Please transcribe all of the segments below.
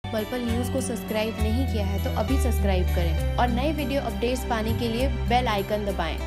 पल पल न्यूज़ को सब्सक्राइब नहीं किया है तो अभी सब्सक्राइब करें और नए वीडियो अपडेट्स पाने के लिए बेल आइकन दबाएं।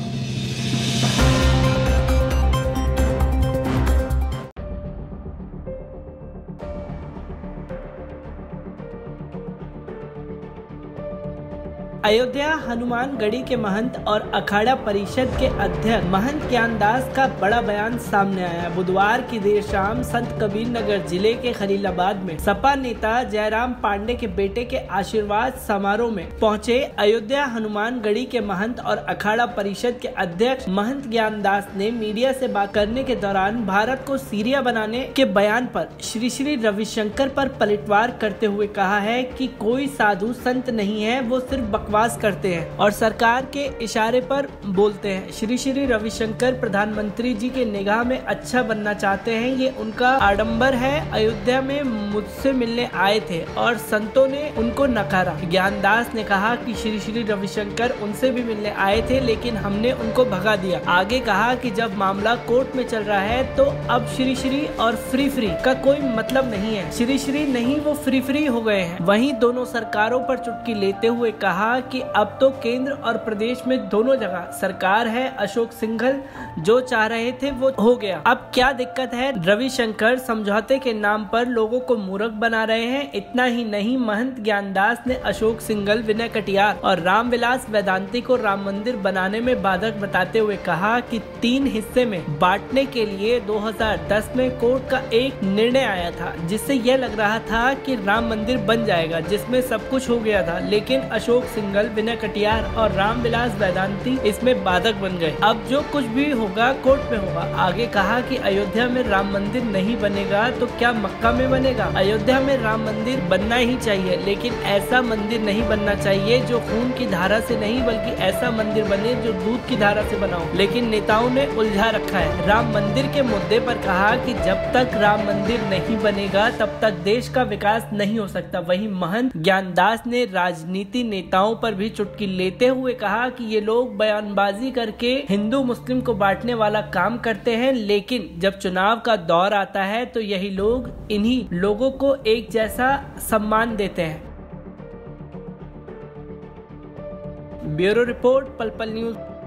अयोध्या हनुमानगढ़ी के महंत और अखाड़ा परिषद के अध्यक्ष महंत ज्ञानदास का बड़ा बयान सामने आया। बुधवार की देर शाम संत कबीर नगर जिले के खलीलाबाद में सपा नेता जयराम पांडे के बेटे के आशीर्वाद समारोह में पहुंचे अयोध्या हनुमानगढ़ी के महंत और अखाड़ा परिषद के अध्यक्ष महंत ज्ञानदास ने मीडिया से बात करने के दौरान भारत को सीरिया बनाने के बयान पर श्री श्री रविशंकर पर पलटवार करते हुए कहा है कि कोई साधु संत नहीं है, वो सिर्फ बकवास करते हैं और सरकार के इशारे पर बोलते हैं। श्री श्री रविशंकर प्रधानमंत्री जी के निगाह में अच्छा बनना चाहते हैं, ये उनका आडंबर है। अयोध्या में मुझसे मिलने आए थे और संतों ने उनको नकारा। ज्ञानदास ने कहा कि श्री श्री रविशंकर उनसे भी मिलने आए थे लेकिन हमने उनको भगा दिया। आगे कहा कि जब मामला कोर्ट में चल रहा है तो अब श्री श्री और फ्री फ्री का कोई मतलब नहीं है। श्री श्री नहीं, वो फ्री फ्री हो गए हैं। वहीं दोनों सरकारों पर चुटकी लेते हुए कहा कि अब तो केंद्र और प्रदेश में दोनों जगह सरकार है। अशोक सिंघल जो चाह रहे थे वो हो गया, अब क्या दिक्कत है। रविशंकर समझौते के नाम पर लोगों को मूर्ख बना रहे हैं। इतना ही नहीं, महंत ज्ञानदास ने अशोक सिंघल, विनय कटियार और रामविलास वेदांती को राम मंदिर बनाने में बाधक बताते हुए कहा कि 3 हिस्से में बांटने के लिए 2010 में कोर्ट का एक निर्णय आया था जिससे यह लग रहा था कि राम मंदिर बन जाएगा, जिसमें सब कुछ हो गया था। लेकिन अशोक सिंघल, विनय कटियार और रामविलास वेदांती इसमें बाधक बन गए। अब जो कुछ भी होगा कोर्ट में होगा। आगे कहा कि अयोध्या में राम मंदिर नहीं बनेगा तो क्या मक्का में बनेगा। अयोध्या में राम मंदिर बनना ही चाहिए, लेकिन ऐसा मंदिर नहीं बनना चाहिए जो खून की धारा से नहीं, बल्कि ऐसा मंदिर बने जो दूध की धारा से बना हो। लेकिन नेताओं ने उलझा रखा है। राम मंदिर के मुद्दे पर कहा कि जब तक राम मंदिर नहीं बनेगा तब तक देश का विकास नहीं हो सकता। वहीं महंत ज्ञानदास ने राजनीति नेताओं पर भी चुटकी लेते हुए कहा कि ये लोग बयानबाजी करके हिंदू मुस्लिम को बांटने वाला काम करते हैं, लेकिन जब चुनाव का दौर आता है तो यही लोग इन्हीं लोगों को एक जैसा सम्मान देते हैं। ब्यूरो रिपोर्ट, पल पल न्यूज।